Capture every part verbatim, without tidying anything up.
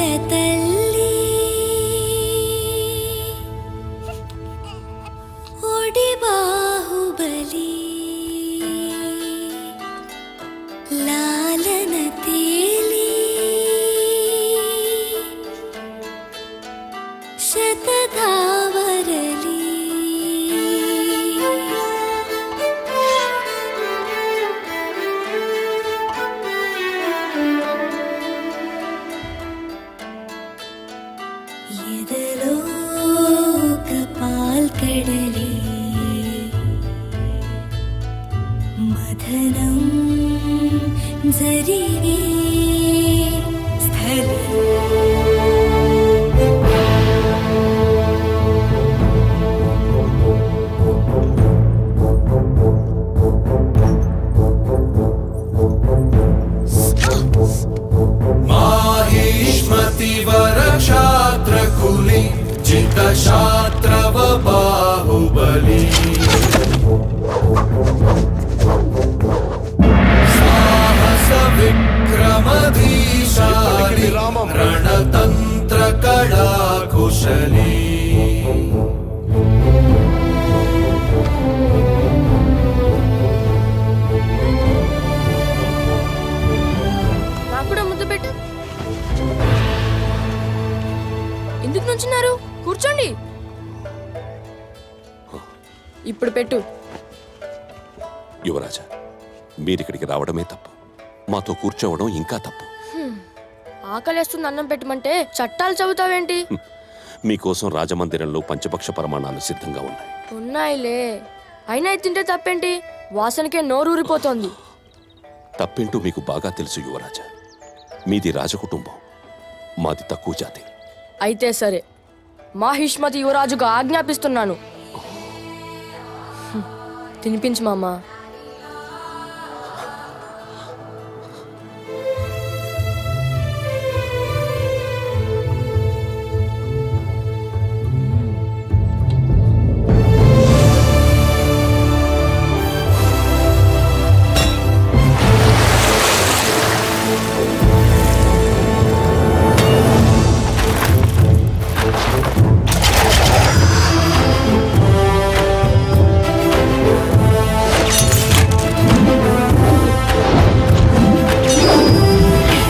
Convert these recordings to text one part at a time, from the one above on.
తల్లి ఓడి బాహుబలి లాలన తేలి శతధావరలి కడలి మదనం జరిగే స్థలం माहिष्मति वरक्षात्रकुली जित शात्रव बाहुबली साहस विक्रमधीशाली रणतंत्र कला कुशली ఎందుకు నుంచున్నారు? కూర్చోండి. ఇప్పుడు పెట్టు. యువరాజా, మీరిక్కడికి రావడమే తప్పు, మాతో కూర్చోవడం ఇంకా తప్పు. ఆకలేస్తుంది అన్నం పెట్టమంటే చట్టాలు చదువుతావేంటి? మీకోసం రాజమందిరంలో పంచపక్ష ప్రమాణాలు సిద్ధంగా ఉన్నాయి. ఉన్నాయిలే, అయినా తింటే తప్పేంటి? వాసనకే నోరూరిపోతోంది. తప్పేంటూ మీకు బాగా తెలుసు యువరాజా. మీది రాజకుటుంబం, మాది తక్కువ జాతి. అయితే సరే, మాహిష్మతి యువరాజుగా ఆజ్ఞాపిస్తున్నాను. తినిపించు మామా.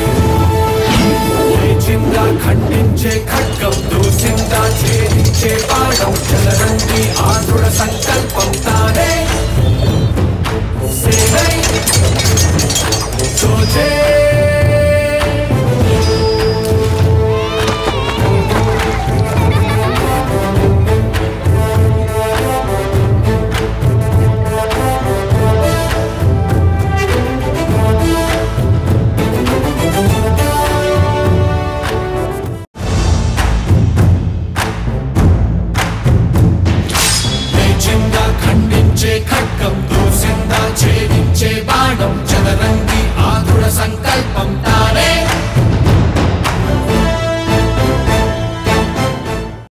खंडिंचे खड्गम दूसिंदा छेदिंचे